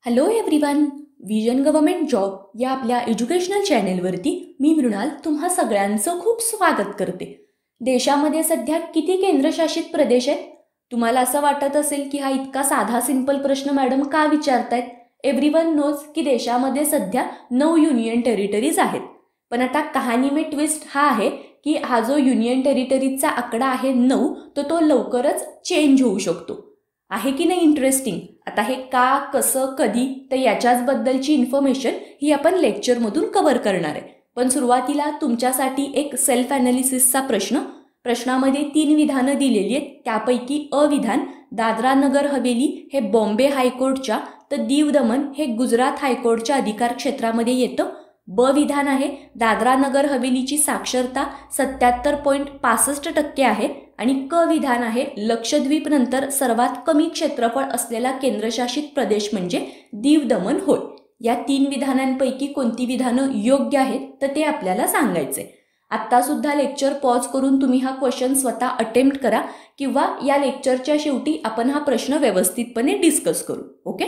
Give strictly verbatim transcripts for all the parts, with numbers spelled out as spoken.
Hello everyone, vision government job या आपल्या educational चॅनेलवरती मी मृणाल तुम्हा सगळ्यांचं खूप स्वागत करते. देशामध्ये सध्या किती केंद्रशासित प्रदेश आहेत? तुम्हाला असं वाटत असेल की हा इतका साधा सिंपल प्रश्न मॅडम का विचारतायत? एव्हरीवन नोज की देशामध्ये सध्या नऊ युनियन टेरिटरीज आहेत. पण आता कहाणी में ट्विस्ट हा आहे की हा जो युनियन टेरिटरीजचा आकडा आहे नऊ, तो तो लवकरच चेंज होऊ शकतो. आहे की नाही इंटरेस्टिंग? आता हे का, कसं, कधी, तर याच्याच बद्दलची इन्फॉर्मेशन ही आपण लेक्चरमधून कव्हर करणार आहे. पण सुरुवातीला तुमच्यासाठी एक सेल्फ ॲनालिसिसचा प्रश्न. प्रश्नामध्ये तीन विधानं दिलेली आहेत. त्यापैकी अ विधान दादरा नगर हवेली हे बॉम्बे हायकोर्टच्या तर दीव दमन हे गुजरात हायकोर्टच्या अधिकार क्षेत्रामध्ये येतं. ब विधान आहे दादरा नगर हवेलीची साक्षरता सत्याहत्तर पॉईंट पासष्ट टक्के आहे आणि क विधान आहे लक्षद्वीप नंतर सर्वात कमी क्षेत्रफळ असलेला केंद्रशासित प्रदेश म्हणजे दीव दमन होय. या तीन विधानांपैकी कोणती विधानं योग्य आहेत तर ते आपल्याला सांगायचे. आत्ता सुद्धा लेक्चर पॉज करून तुम्ही हा क्वेश्चन स्वतः अटेम्प्ट करा किंवा या लेक्चरच्या शेवटी आपण हा प्रश्न व्यवस्थितपणे डिस्कस करू. ओके.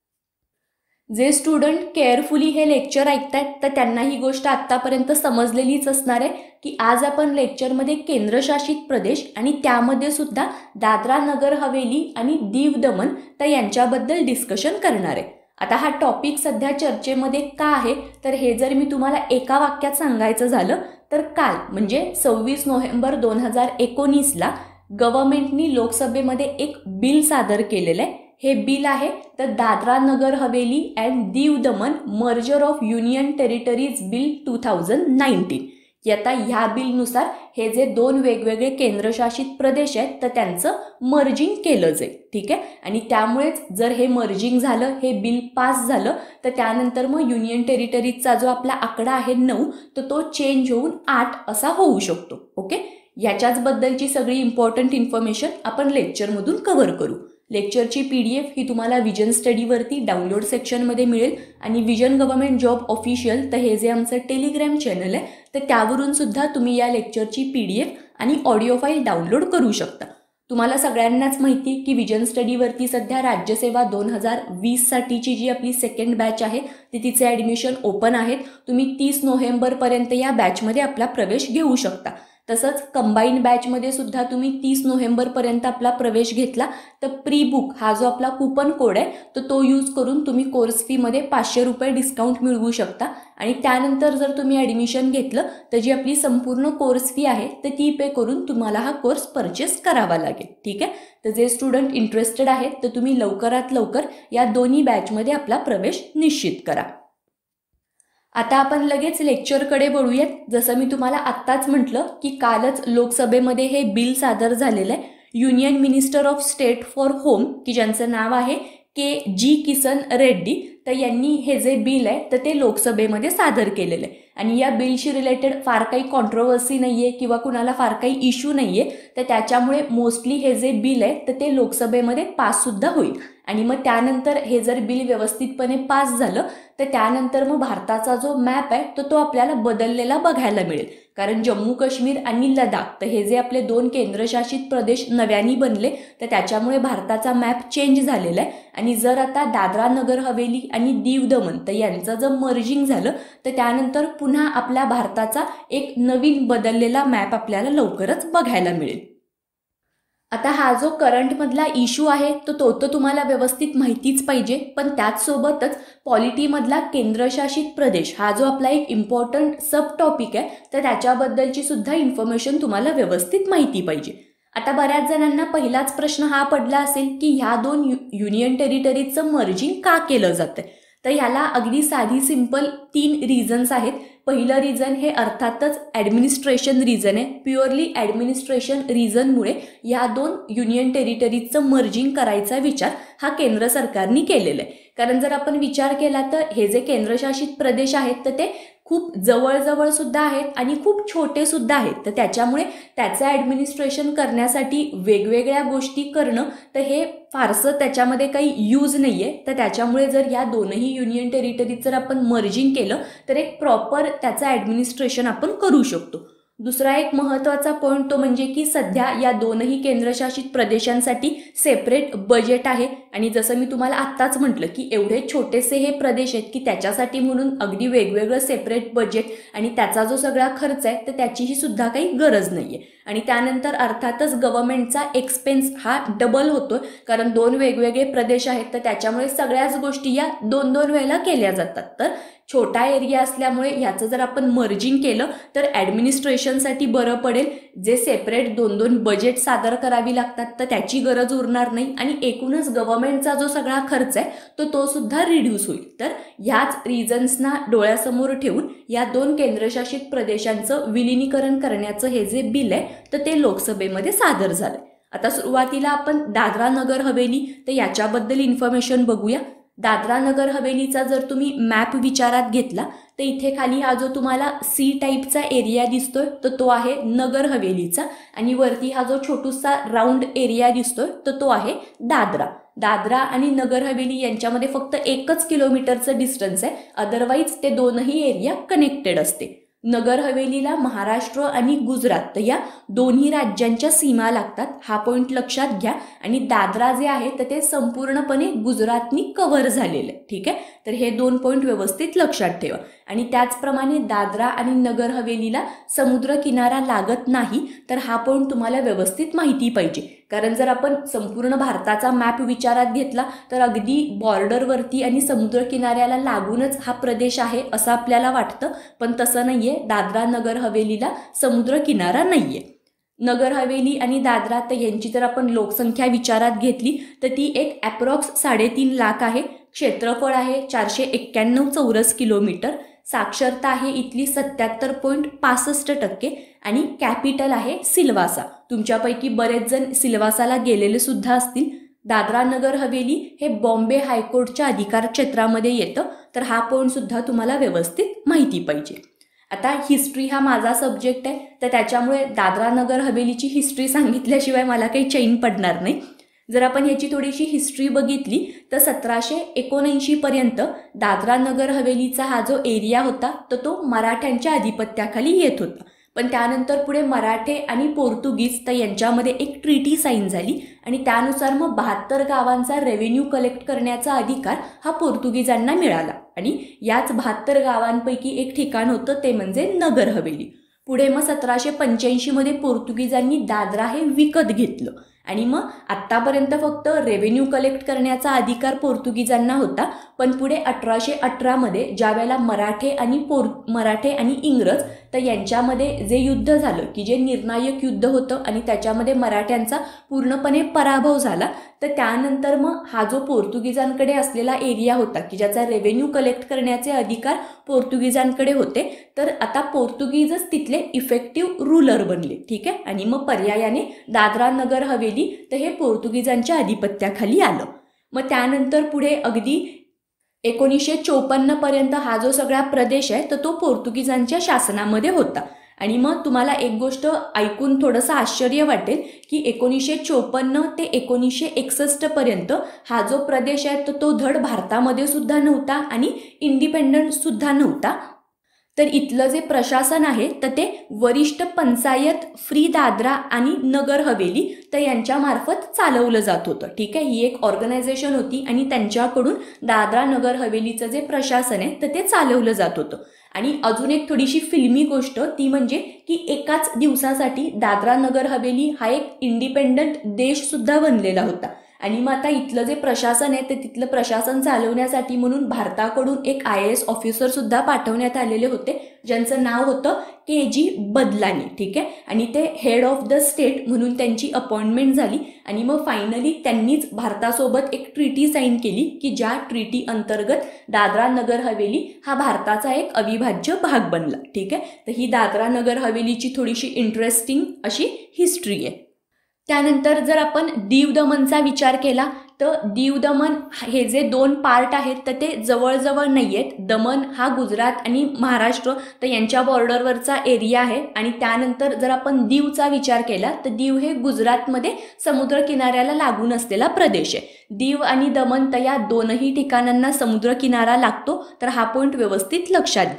जे स्टुडंट केअरफुली हे लेक्चर ऐकतायत तर त्यांना ही गोष्ट आत्तापर्यंत समजलेलीच असणार आहे की आज आपण लेक्चरमध्ये केंद्रशासित प्रदेश आणि त्यामध्ये सुद्धा दादरा नगर हवेली आणि दीव दमन तर यांच्याबद्दल डिस्कशन करणार आहे. आता हा टॉपिक सध्या चर्चेमध्ये का आहे तर हे जर मी तुम्हाला एका वाक्यात सांगायचं झालं तर काल म्हणजे सव्वीस नोव्हेंबर दोन हजार एकोणीसला गव्हर्नमेंटनी लोकसभेमध्ये एक बिल सादर केलेलं आहे. हे बिल आहे तर Dadra Nagar Haveli and Diu Daman merger of union territories bill two thousand nineteen. आता ह्या बिलनुसार हे जे दोन वेगवेगळे केंद्रशासित प्रदेश आहेत तर त्यांचं मर्जिंग केलं जाईल. ठीक आहे. आणि त्यामुळेच जर हे मर्जिंग झालं, हे बिल पास झालं तर त्यानंतर मग युनियन टेरिटरीजचा जो आपला आकडा आहे नऊ तर तो चेंज होऊन आठ असा होऊ शकतो. ओके. याच्याच बद्दलची सगळी इम्पॉर्टंट इन्फॉर्मेशन आपण लेक्चरमधून कव्हर करू. लेक्चरची पी डी एफ ही तुम्हाला विजन स्टडीवरती डाउनलोड सेक्शनमध्ये मिळेल आणि विजन गव्हर्नमेंट जॉब ऑफिशियल तर हे जे आमचं टेलिग्राम चॅनल आहे तर त्यावरून सुद्धा तुम्ही या लेक्चरची पी डी एफ आणि ऑडिओ फाईल डाउनलोड करू शकता. तुम्हाला सगळ्यांनाच माहिती की विजन स्टडीवरती सध्या राज्यसेवा दोन हजार वीससाठीची जी आपली सेकंड बॅच आहे ती तिचे ॲडमिशन ओपन आहेत. तुम्ही तीस नोव्हेंबरपर्यंत या बॅचमध्ये आपला प्रवेश घेऊ शकता. तसंच कंबाईन बॅचमध्ये सुद्धा तुम्ही तीस नोव्हेंबरपर्यंत आपला प्रवेश घेतला तर प्री बुक हा जो आपला कुपन कोड आहे तर तो, तो यूज करून तुम्ही कोर्स फीमध्ये पाचशे रुपये डिस्काउंट मिळवू शकता. आणि त्यानंतर जर तुम्ही ॲडमिशन घेतलं तर जी आपली संपूर्ण कोर्स फी आहे तर ती पे करून तुम्हाला हा कोर्स परचेस करावा लागेल. ठीक आहे. तर जे स्टुडंट इंटरेस्टेड आहेत तर तुम्ही लवकरात लवकर या दोन्ही बॅचमध्ये आपला प्रवेश निश्चित करा. आता आपण लगेच लेक्चरकडे वळूयात. जसं मी तुम्हाला आत्ताच म्हटलं की कालच लोकसभेमध्ये हे बिल सादर झालेलं आहे. Union minister of state for home की ज्यांचं नाव आहे के जी किसन रेड्डी तर यांनी हे जे बिल आहे तर ते लोकसभेमध्ये सादर केलेलं आहे. आणि या बिलशी रिलेटेड फार काही कॉन्ट्रोवर्सी नाही आहे किंवा कुणाला फार काही इश्यू नाही आहे तर त्याच्यामुळे मोस्टली हे जे बिल आहे तर ते लोकसभेमध्ये पाससुद्धा होईल. आणि मग त्यानंतर हे जर बिल व्यवस्थितपणे पास झालं तर त्यानंतर मग भारताचा जो मॅप आहे तर तो आपल्याला बदललेला बघायला मिळेल. कारण जम्मू काश्मीर आणि लडाख तर हे जे आपले दोन केंद्रशासित प्रदेश नव्याने बनले तर त्याच्यामुळे भारताचा मॅप चेंज झालेला आहे. आणि जर आता दादरा नगर हवेली आणि दीव दमन तर यांचं जर मर्जिंग झालं तर त्यानंतर पुन्हा आपल्या भारताचा एक नवीन बदललेला मॅप आपल्याला लवकरच बघायला मिळेल. आता हा जो करंटमधला इश्यू आहे तो तो तर तुम्हाला व्यवस्थित माहितीच पाहिजे. पण त्याचसोबतच पॉलिटीमधला केंद्रशासित प्रदेश हा जो आपला एक इम्पॉर्टंट सब टॉपिक आहे तर त्याच्याबद्दलची सुद्धा इन्फॉर्मेशन तुम्हाला व्यवस्थित माहिती पाहिजे. आता बऱ्याच जणांना पहिलाच प्रश्न हा पडला असेल की ह्या दोन यु युनियन टेरिटरीजचं मर्जिंग का केलं जातं. तर ह्याला अगदी साधी सिंपल तीन रिझन्स आहेत. पहिलं रिझन हे अर्थातच ॲडमिनिस्ट्रेशन रिझन आहे. प्युअरली ॲडमिनिस्ट्रेशन रिझनमुळे या दोन युनियन टेरिटरीजचं मर्जिंग करायचा विचार हा केंद्र सरकारने केलेला आहे. कारण जर आपण विचार केला तर हे जे केंद्रशासित प्रदेश आहेत तर ते खूप जवळजवळ सुद्धा आहेत आणि खूप छोटे सुद्धा आहेत. तर त्याच्यामुळे त्याचं ॲडमिनिस्ट्रेशन करण्यासाठी वेगवेगळ्या गोष्टी करणं तर हे फारसं त्याच्यामध्ये काही यूज नाही आहे. तर त्याच्यामुळे जर या दोनही युनियन टेरिटरीज जर आपण मर्जिंग केलं तर एक प्रॉपर त्याचं ॲडमिनिस्ट्रेशन आपण करू शकतो. दुसरा एक महत्त्वाचा पॉईंट तो म्हणजे की सध्या या दोनही केंद्रशासित प्रदेशांसाठी सेपरेट बजेट आहे आणि जसं मी तुम्हाला आत्ताच म्हटलं की एवढे छोटेसे हे प्रदेश आहेत की त्याच्यासाठी म्हणून अगदी वेगवेगळं सेपरेट बजेट आणि त्याचा जो सगळा खर्च आहे तर त्याचीही सुद्धा काही गरज नाही आहे. आणि त्यानंतर अर्थातच गव्हर्नमेंटचा एक्सपेन्स हा डबल होतो कारण दोन वेगवेगळे प्रदेश आहेत तर त्याच्यामुळे सगळ्याच गोष्टी या दोन दोन वेळेला केल्या जातात. तर छोटा एरिया असल्यामुळे ह्याचं जर आपण मर्जिंग केलं तर ॲडमिनिस्ट्रेशनसाठी बरं पडेल. जे सेपरेट दोन दोन बजेट सादर करावी लागतात तर त्याची गरज उरणार नाही आणि एकूणच गव्हर्नमेंटचा जो सगळा खर्च आहे तो तो सुद्धा रिड्यूस होईल. तर ह्याच रिझन्सना डोळ्यासमोर ठेवून या दोन केंद्रशासित प्रदेशांचं विलिनीकरण करण्याचं हे जे बिल आहे तर ते लोकसभेमध्ये सादर झालं. आता सुरुवातीला आपण दादरा नगर हवेली तर याच्याबद्दल इन्फॉर्मेशन बघूया. दादरा नगर हवेलीचा जर तुम्ही मॅप विचारात घेतला तर इथे खाली हा जो तुम्हाला सी टाईपचा एरिया दिसतोय तर तो आहे नगर हवेलीचा आणि वरती हा जो छोटूसा राऊंड एरिया दिसतोय तर तो आहे दादरा. दादरा आणि नगर हवेली यांच्यामध्ये फक्त एकच किलोमीटरचं डिस्टन्स आहे, अदरवाईज ते दोनही एरिया कनेक्टेड असते. नगर हवेलीला महाराष्ट्र आणि गुजरात या दोन्ही राज्यांच्या सीमा लागतात, हा पॉईंट लक्षात घ्या. आणि दादरा जे आहे तर ते संपूर्णपणे गुजरातनी कव्हर झालेलं आहे. ठीक आहे, तर हे दोन पॉईंट व्यवस्थित लक्षात ठेवा. आणि त्याचप्रमाणे दादरा आणि नगर हवेलीला समुद्र किनारा लागत नाही, तर हा पॉईंट तुम्हाला व्यवस्थित माहिती पाहिजे. कारण जर आपण संपूर्ण भारताचा मॅप विचारात घेतला तर अगदी बॉर्डरवरती आणि समुद्र किनाऱ्याला लागूनच हा प्रदेश आहे असं आपल्याला वाटतं, पण तसं नाहीये. दादरा नगर हवेलीला समुद्र किनारा नाहीये. नगर हवेली आणि दादरा तर यांची जर आपण लोकसंख्या विचारात घेतली तर ती एक ॲप्रॉक्स साडेतीन लाख आहे. क्षेत्रफळ आहे चारशे एक्क्याण्णव चौरस किलोमीटर. साक्षरता आहे इथली सत्याहत्तर पॉईंट पासष्ट टक्के आणि कॅपिटल आहे सिल्वासा. तुमच्यापैकी बरेच जण सिल्वासाला गेलेले सुद्धा असतील. दादरा नगर हवेली हे बॉम्बे हायकोर्टच्या अधिकार क्षेत्रामध्ये येतं, तर हा पॉईंट सुद्धा तुम्हाला व्यवस्थित माहिती पाहिजे. आता हिस्ट्री हा माझा सब्जेक्ट आहे तर त्याच्यामुळे दादरा नगर हवेलीची हिस्ट्री सांगितल्याशिवाय मला काही चैन पडणार नाही. जर आपण ह्याची थोडीशी हिस्ट्री बघितली तर सतराशे एकोणऐंशी पर्यंत दादरा नगर हवेलीचा हा जो एरिया होता तर तो मराठ्यांच्या अधिपत्याखाली येत होता. पण त्यानंतर पुढे मराठे आणि पोर्तुगीज तर यांच्यामध्ये एक ट्रीटी साईन झाली आणि त्यानुसार मग बहात्तर गावांचा रेव्हेन्यू कलेक्ट करण्याचा अधिकार हा पोर्तुगीजांना मिळाला आणि याच बहात्तर गावांपैकी एक ठिकाण होतं ते म्हणजे नगर हवेली. पुढे मग सतराशे पंच्याऐंशीमध्ये पोर्तुगीजांनी दादरा हे विकत घेतलं आणि मग आत्तापर्यंत फक्त रेव्हेन्यू कलेक्ट करण्याचा अधिकार पोर्तुगीजांना होता. पण पुढे अठराशे अठरामध्ये ज्या वेळेला मराठे आणि पोर मराठे आणि इंग्रज तर यांच्यामध्ये जे युद्ध झालं की जे निर्णायक युद्ध होतं आणि त्याच्यामध्ये मराठ्यांचा पूर्णपणे पराभव झाला, तर त्यानंतर मग हा जो पोर्तुगीजांकडे असलेला एरिया होता की ज्याचा रेव्हेन्यू कलेक्ट करण्याचे अधिकार पोर्तुगीजांकडे होते, तर आता पोर्तुगीजच तिथले इफेक्टिव्ह रूलर बनले. ठीक आहे, आणि मग पर्यायाने दादरा नगर हवेली तर हे पोर्तुगीजांच्या अधिपत्याखाली आलं. मग त्यानंतर पुढे अगदी एकोणीसशे चोपन्न पर्यंत हा जो सगळा प्रदेश आहे तर तो पोर्तुगीजांच्या शासनामध्ये होता. आणि मग तुम्हाला एक गोष्ट ऐकून थोडंसं आश्चर्य वाटेल की एकोणीसशे चोपन्न ते एकोणीसशे एकसष्ट पर्यंत हा जो प्रदेश आहे तर तो धड भारतामध्ये सुद्धा नव्हता आणि इंडिपेंडंट सुद्धा नव्हता. तर इथलं जे प्रशासन आहे तर ते वरिष्ठ पंचायत फ्री दादरा आणि नगर हवेली तर यांच्यामार्फत चालवलं जात होतं. ठीक आहे, ही एक ऑर्गनायझेशन होती आणि त्यांच्याकडून दादरा नगर हवेलीचं जे प्रशासन आहे तर ते चालवलं जात होतं. आणि अजून एक थोडीशी फिल्मी गोष्ट ती म्हणजे की एकाच दिवसासाठी दादरा नगर हवेली हा एक इंडिपेंडंट देश सुद्धा बनलेला होता. आणि मग आता इथलं जे प्रशासन आहे ते तिथलं प्रशासन चालवण्यासाठी म्हणून भारताकडून एक आय ए एस ऑफिसर सुद्धा पाठवण्यात आलेले होते ज्यांचं नाव होतं के जी बदलानी. ठीक आहे, आणि ते हेड ऑफ द स्टेट म्हणून त्यांची अपॉइंटमेंट झाली आणि मग फायनली त्यांनीच भारतासोबत एक ट्रीटी साईन केली की ज्या ट्रीटी अंतर्गत दादरा नगर हवेली हा भारताचा एक अविभाज्य भाग बनला. ठीक आहे, तर ही दादरा नगर हवेलीची थोडीशी इंटरेस्टिंग अशी हिस्ट्री आहे. त्यानंतर जर आपण दीव दमनचा विचार केला तर दीव दमन हे जे दोन पार्ट आहेत तर ते जवळजवळ नाही आहेत. दमन हा गुजरात आणि महाराष्ट्र तर यांच्या बॉर्डरवरचा एरिया आहे आणि त्यानंतर जर आपण दीवचा विचार केला तर दीव हे गुजरातमध्ये समुद्र किनाऱ्याला लागून असलेला प्रदेश आहे. दीव आणि दमन तर या दोनही ठिकाणांना समुद्र किनारा लागतो, तर हा पॉईंट व्यवस्थित लक्षात घ्या.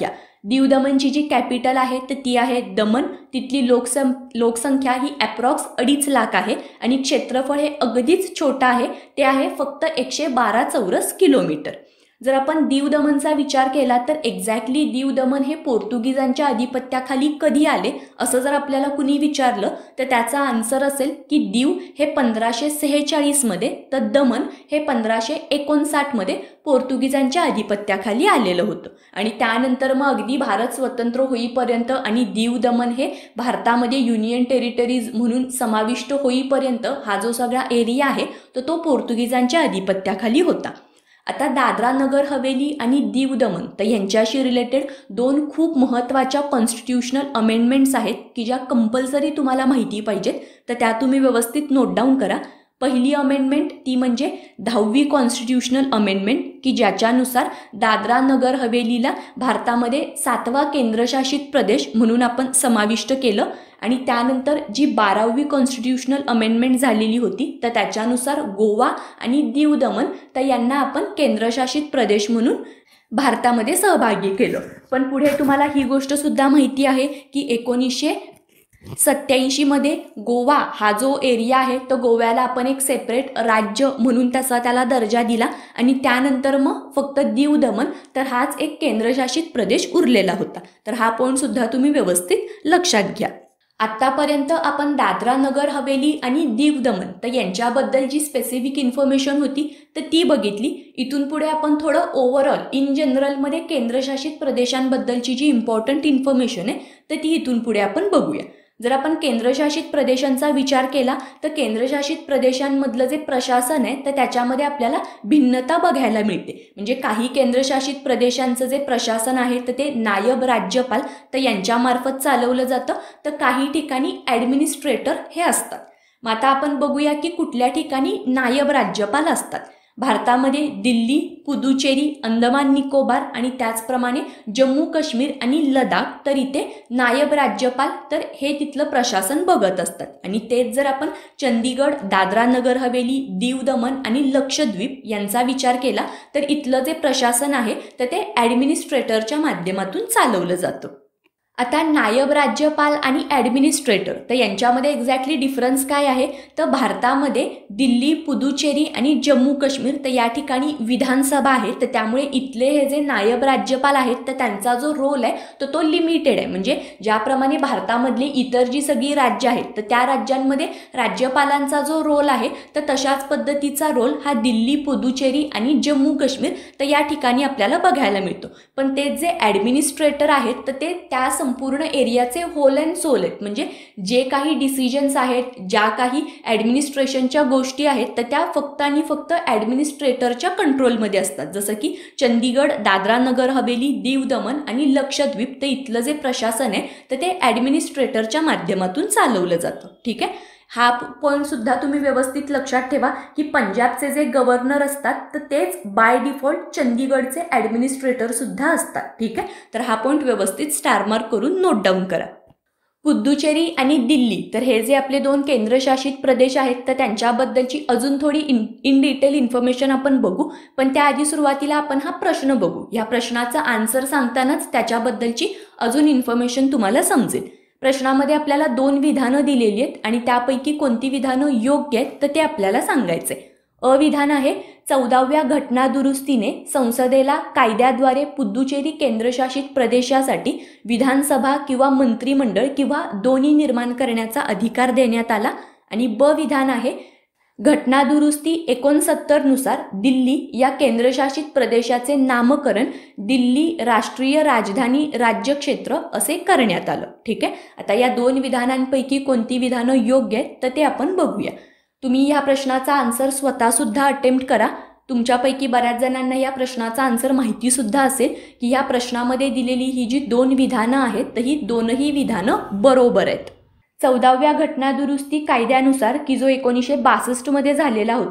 दीव दमनची जी कॅपिटल आहे तर ती आहे दमन. तिथली लोकसं लोकसंख्या ही ॲप्रॉक्स अडीच लाख आहे आणि क्षेत्रफळ हे अगदीच छोटं आहे, ते आहे फक्त एकशे बारा चौरस किलोमीटर. जर आपण दीव दमनचा विचार केला तर एक्झॅक्टली दीव दमन हे पोर्तुगीजांच्या अधिपत्याखाली कधी आले असं जर आपल्याला कुणी विचारलं तर त्याचा आन्सर असेल की दीव हे पंधराशे सेहेचाळीसमध्ये तर दमन हे पंधराशे एकोणसाठमध्ये पोर्तुगीजांच्या अधिपत्याखाली आलेलं होतं. आणि त्यानंतर मग अगदी भारत स्वतंत्र होईपर्यंत आणि दीव दमन हे भारतामध्ये युनियन टेरिटरीज म्हणून समाविष्ट होईपर्यंत हा जो सगळा एरिया आहे तो तो पोर्तुगीजांच्या अधिपत्याखाली होता. आता दादरा नगर हवेली आणि दीव दमन तर यांच्याशी रिलेटेड दोन खूप महत्त्वाच्या कॉन्स्टिट्यूशनल अमेंडमेंट्स आहेत की ज्या कंपल्सरी तुम्हाला माहिती पाहिजेत, तर त्या तुम्ही व्यवस्थित नोट डाऊन करा. पहिली अमेंडमेंट ती म्हणजे दहावी कॉन्स्टिट्यूशनल अमेंडमेंट की ज्याच्यानुसार दादरा नगर हवेलीला भारतामध्ये सातवा केंद्रशासित प्रदेश म्हणून आपण समाविष्ट केलं. आणि त्यानंतर जी बारावी कॉन्स्टिट्यूशनल अमेंडमेंट झालेली होती तर त्याच्यानुसार गोवा आणि दीव दमन तर यांना आपण केंद्रशासित प्रदेश म्हणून भारतामध्ये सहभागी केलं. पण पुढे तुम्हाला ही गोष्टसुद्धा माहिती आहे की एकोणीसशे सत्याऐंशीमध्ये गोवा हा जो एरिया आहे तो गोव्याला आपण एक सेपरेट राज्य म्हणून त्याचा त्याला दर्जा दिला आणि त्यानंतर मग फक्त दीव दमन तर हाच एक केंद्रशासित प्रदेश उरलेला होता. तर हा पॉईंटसुद्धा तुम्ही व्यवस्थित लक्षात घ्या. आत्तापर्यंत आपण दादरा नगर हवेली आणि दीव दमन तर यांच्याबद्दल जी स्पेसिफिक इन्फॉर्मेशन होती तर ती बघितली. इथून पुढे आपण थोडं ओव्हरऑल इन जनरलमध्ये केंद्रशासित प्रदेशांबद्दलची जी इम्पॉर्टंट इन्फॉर्मेशन आहे तर ती इथून पुढे आपण बघूया. जर आपण केंद्रशासित प्रदेशांचा विचार केला तर केंद्रशासित प्रदेशांमधलं जे प्रशासन आहे तर त्याच्यामध्ये आपल्याला भिन्नता बघायला मिळते. म्हणजे काही केंद्रशासित प्रदेशांचं जे प्रशासन आहे तर ते नायब राज्यपाल तर यांच्यामार्फत चालवलं जातं, तर काही ठिकाणी ॲडमिनिस्ट्रेटर हे असतात. मग आता आपण बघूया की कुठल्या ठिकाणी नायब राज्यपाल असतात. भारतामध्ये दिल्ली, पुदुचेरी, अंदमान निकोबार आणि त्याचप्रमाणे जम्मू काश्मीर आणि लडाख तर इथे नायब राज्यपाल तर हे तिथलं प्रशासन बघत असतात. आणि तेच जर आपण चंदीगड, दादरा नगर हवेली, दीव दमन आणि लक्षद्वीप यांचा विचार केला तर इथलं जे प्रशासन आहे तर ते ॲडमिनिस्ट्रेटरच्या माध्यमातून चालवलं जातं. आता नायब राज्यपाल आणि ॲडमिनिस्ट्रेटर तर यांच्यामध्ये एक्झॅक्टली डिफरन्स काय आहे तर भारतामध्ये दिल्ली, पुदुचेरी आणि जम्मू काश्मीर तर या ठिकाणी विधानसभा आहे, तर त्यामुळे इथले हे जे नायब राज्यपाल आहेत तर त्यांचा जो रोल आहे तर तो लिमिटेड आहे. म्हणजे ज्याप्रमाणे भारतामधली इतर जी सगळी राज्य आहेत तर त्या राज्यांमध्ये राज्यपालांचा जो रोल आहे तर तशाच पद्धतीचा रोल हा दिल्ली, पुदुचेरी आणि जम्मू काश्मीर तर या ठिकाणी आपल्याला बघायला मिळतो. पण ते जे ॲडमिनिस्ट्रेटर आहेत तर ते त्या संपूर्ण एरियाचे होल अँड सोल आहेत. म्हणजे जे काही डिसिजन्स आहेत, ज्या काही ॲडमिनिस्ट्रेशनच्या गोष्टी आहेत तर त्या फक्त आणि फक्त ॲडमिनिस्ट्रेटरच्या कंट्रोलमध्ये असतात. जसं की चंदीगड, दादरा नगर हवेली, दीव दमन आणि लक्षद्वीप तर इथलं जे प्रशासन आहे तर ते ॲडमिनिस्ट्रेटरच्या माध्यमातून चालवलं जातं. ठीक आहे. हा पॉईंट सुद्धा तुम्ही व्यवस्थित लक्षात ठेवा की पंजाबचे जे गव्हर्नर असतात तर तेच बाय डिफॉल्ट चंदीगडचे ॲडमिनिस्ट्रेटर सुद्धा असतात. ठीक आहे. तर हा पॉईंट व्यवस्थित स्टार मार्क करून नोट डाऊन करा. पुदुचेरी आणि दिल्ली तर हे जे आपले दोन केंद्रशासित प्रदेश आहेत तर त्यांच्याबद्दलची अजून थोडी इन इन डिटेल इन्फॉर्मेशन आपण बघू. पण त्याआधी सुरुवातीला आपण हा प्रश्न बघू. ह्या प्रश्नाचा आन्सर सांगतानाच त्याच्याबद्दलची अजून इन्फॉर्मेशन तुम्हाला समजेल. प्रश्नामध्ये आपल्याला दोन विधानं दिलेली आहेत आणि त्यापैकी कोणती विधानं योग्य आहेत तर ते आपल्याला सांगायचे. अ विधान आहे चौदाव्या घटना दुरुस्तीने संसदेला कायद्याद्वारे पुदुचेरी केंद्रशासित प्रदेशासाठी विधानसभा किंवा मंत्रिमंडळ किंवा दोन्ही निर्माण करण्याचा अधिकार देण्यात आला. आणि ब विधान आहे घटना दुरुस्ती एकोणसत्तरनुसार दिल्ली या केंद्रशासित प्रदेशाचे नामकरण दिल्ली राष्ट्रीय राजधानी राज्यक्षेत्र असे करण्यात आलं. ठीक आहे. आता या दोन विधानांपैकी कोणती विधानं योग्य आहेत तर ते आपण बघूया. तुम्ही या प्रश्नाचा आन्सर स्वतःसुद्धा अटेम्प्ट करा. तुमच्यापैकी बऱ्याच जणांना या प्रश्नाचा आन्सर माहितीसुद्धा असेल की या प्रश्नामध्ये दिलेली ही जी दोन विधानं आहेत तर ही दोनही विधानं बरोबर आहेत. चौदाव्या घटना दुरुस्ती कायद्यानुसार की जो एकोणीसशे बासष्टमध्ये झालेला होता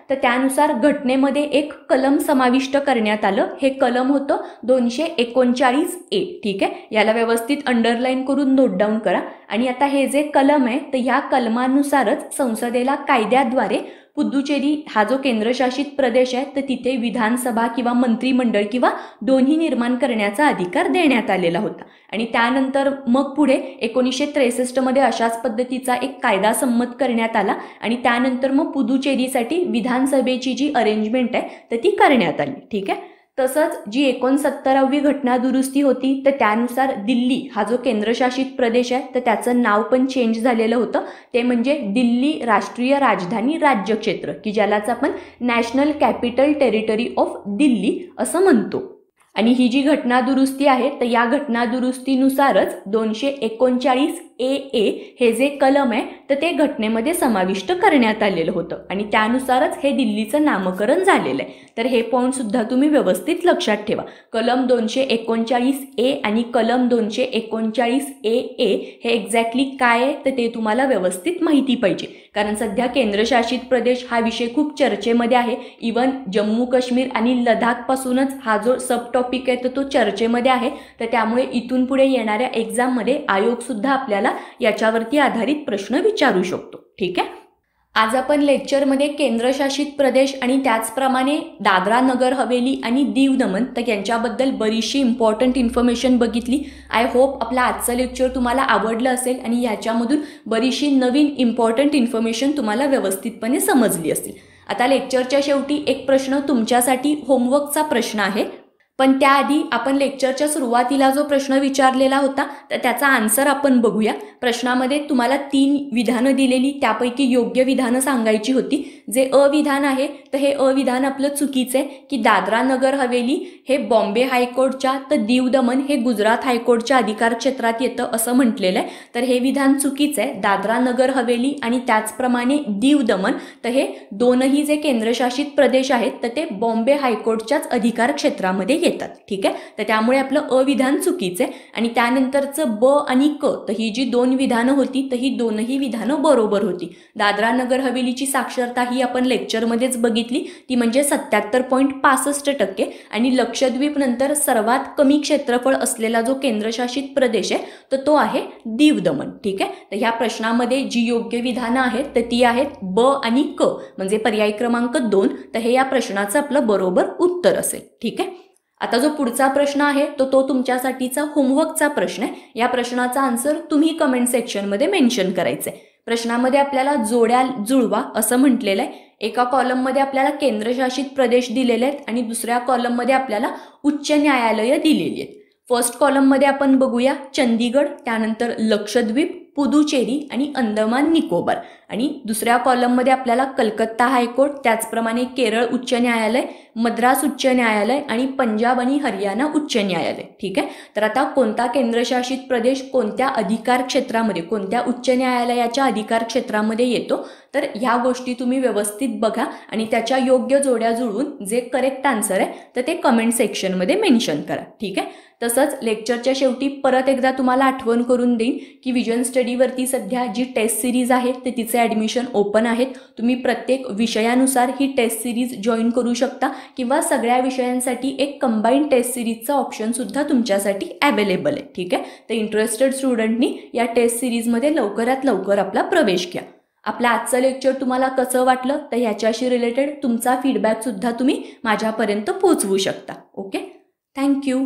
तर त्यानुसार घटनेमध्ये एक कलम समाविष्ट करण्यात आलं. हे कलम होतं दोनशे एकोणचाळीस ए. ठीक आहे, याला व्यवस्थित अंडरलाईन करून नोट डाऊन करा. आणि आता हे जे कलम आहे तर ह्या कलमानुसारच संसदेला कायद्याद्वारे पुदुचेरी हा जो केंद्रशासित प्रदेश आहे तर तिथे विधानसभा किंवा मंत्रिमंडळ किंवा दोन्ही निर्माण करण्याचा अधिकार देण्यात आलेला होता. आणि त्यानंतर मग पुढे एकोणीसशे त्रेसष्टमध्ये अशाच पद्धतीचा एक कायदा संमत करण्यात आला आणि त्यानंतर मग पुदुचेरीसाठी विधानसभेची जी अरेंजमेंट आहे तर ती करण्यात आली. ठीक आहे, तसंच जी एकोणसत्तरावी घटना दुरुस्ती होती तर त्यानुसार दिल्ली हा जो केंद्रशासित प्रदेश आहे तर त्याचं नाव पण चेंज झालेलं होतं. ते म्हणजे दिल्ली राष्ट्रीय राजधानी राज्यक्षेत्र, की ज्यालाच आपण national capital territory of Delhi असं म्हणतो. आणि ही जी घटना दुरुस्ती आहे तर या घटना दुरुस्तीनुसारच दोनशे एकोणचाळीस ए ए हे जे कलम आहे तर ते घटनेमध्ये समाविष्ट करण्यात आलेलं होतं आणि त्यानुसारच हे दिल्लीचं नामकरण झालेलं आहे. तर हे पॉईंट सुद्धा तुम्ही व्यवस्थित लक्षात ठेवा. कलम दोनशे एकोणचाळीस ए आणि कलम दोनशे एकोणचाळीस ए ए हे एक्झॅक्टली काय आहे तर ते तुम्हाला व्यवस्थित माहिती पाहिजे. कारण सध्या केंद्रशासित प्रदेश हा विषय खूप चर्चेमध्ये आहे. इवन जम्मू काश्मीर आणि लडाखपासूनच हा जो सब टॉपिक आहे तर तो चर्चेमध्ये आहे. तर त्यामुळे इथून पुढे येणाऱ्या एक्झाममध्ये आयोग सुद्धा आपल्याला याच्यावरती आधारित प्रश्न विचारू शकतो. ठीक आहे, आज आपण लेक्चरमध्ये केंद्रशासित प्रदेश आणि त्याचप्रमाणे दादरा नगर हवेली आणि दीव दमन तर यांच्याबद्दल बरीचशी इम्पॉर्टंट इन्फॉर्मेशन बघितली. आय होप आपलं आजचं लेक्चर तुम्हाला आवडलं असेल आणि याच्यामधून बरीचशी नवीन इम्पॉर्टंट इन्फॉर्मेशन तुम्हाला व्यवस्थितपणे समजली असेल. आता लेक्चरच्या शेवटी एक प्रश्न तुमच्यासाठी होमवर्कचा प्रश्न आहे. पण त्याआधी आपण लेक्चरच्या सुरुवातीला जो प्रश्न विचारलेला होता तर त्याचा आन्सर आपण बघूया. प्रश्नामध्ये तुम्हाला तीन विधानं दिलेली, त्यापैकी योग्य विधानं सांगायची होती. जे अविधान आहे तर हे अविधान आपलं चुकीचं आहे की दादरा नगर हवेली हे बॉम्बे हायकोर्टच्या तर दीव दमन हे गुजरात हायकोर्टच्या अधिकार क्षेत्रात येतं असं म्हटलेलं आहे. तर हे विधान चुकीचं आहे. दादरा नगर हवेली आणि त्याचप्रमाणे दीव दमन तर हे दोनही जे केंद्रशासित प्रदेश आहेत तर ते बॉम्बे हायकोर्टच्याच अधिकार क्षेत्रामध्ये येतात. ठीक आहे, तर त्यामुळे आपलं अविधान चुकीचं आहे. आणि त्यानंतरचं ब आणि क तर ही जी दोन विधानं होती तर ही दोनही विधानं बरोबर होती. दादरा नगर हवेलीची साक्षरता ही आपण लेक्चरमध्येच बघितली, ती म्हणजे सत्याहत्तर पॉईंट पासष्ट टक्के. आणि लक्षद्वीप नंतर सर्वात कमी क्षेत्रफळ असलेला जो केंद्रशासित प्रदेश आहे तर तो आहे दीव दमन. ठीक आहे, तर ह्या प्रश्नामध्ये जी योग्य विधानं आहेत तर ती आहेत ब आणि क म्हणजे पर्याय क्रमांक दोन. तर हे या प्रश्नाचं आपलं बरोबर उत्तर असेल. ठीक आहे, आता जो पुढचा प्रश्न आहे तो तो तुमच्यासाठीचा होमवर्कचा प्रश्न आहे. या प्रश्नाचा आन्सर तुम्ही कमेंट सेक्शनमध्ये मेन्शन करायचं आहे. प्रश्नामध्ये आपल्याला जोड्या जुळवा असं म्हटलेलं आहे. एका कॉलममध्ये आपल्याला केंद्रशासित प्रदेश दिलेले आहेत आणि दुसऱ्या कॉलममध्ये आपल्याला उच्च न्यायालय दिलेली आहेत. फर्स्ट कॉलममध्ये आपण बघूया चंदीगड, त्यानंतर लक्षद्वीप, पुदुचेरी आणि अंदमान निकोबार. आणि दुसऱ्या कॉलममध्ये आपल्याला कलकत्ता हायकोर्ट, त्याचप्रमाणे केरळ उच्च न्यायालय, मद्रास उच्च न्यायालय आणि पंजाब आणि हरियाणा उच्च न्यायालय. ठीक आहे, तर आता कोणता केंद्रशासित प्रदेश कोणत्या अधिकार क्षेत्रामध्ये, कोणत्या उच्च न्यायालयाच्या अधिकार क्षेत्रामध्ये येतो तर ह्या गोष्टी तुम्ही व्यवस्थित बघा आणि त्याच्या योग्य जोड्या जुळवून जे करेक्ट आन्सर आहे तर ते कमेंट सेक्शनमध्ये मेन्शन करा. ठीक आहे, तसंच लेक्चरच्या शेवटी परत एकदा तुम्हाला आठवण करून देईन की विजन स्टडीवरती सध्या जी टेस्ट सिरीज आहे ते तिचे ॲडमिशन ओपन आहेत. तुम्ही प्रत्येक विषयानुसार ही टेस्ट सिरीज जॉईन करू शकता किंवा सगळ्या विषयांसाठी एक कंबाईंड टेस्ट सिरीजचा ऑप्शन सुद्धा तुमच्यासाठी अवेलेबल आहे. ठीक आहे, तर इंटरेस्टेड स्टुडंटनी या टेस्ट सिरीजमध्ये लवकरात लवकर आपला प्रवेश घ्या. आपलं आजचं लेक्चर तुम्हाला कसं वाटलं तर ह्याच्याशी रिलेटेड तुमचा फीडबॅक सुद्धा तुम्ही माझ्यापर्यंत पोहोचवू शकता. Okay, thank you.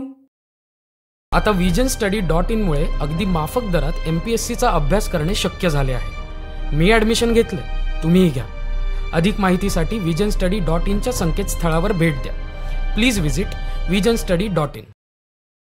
आता विजन स्टडी डॉट इन मुळे अगदी माफक दरात एम पी एस सीचा अभ्यास करणे शक्य झाले आहे. मी ॲडमिशन घेतले, तुम्हीही घ्या. अधिक माहितीसाठी विजन स्टडी डॉट इनच्या संकेतस्थळावर भेट द्या. Please visit vision study dot in.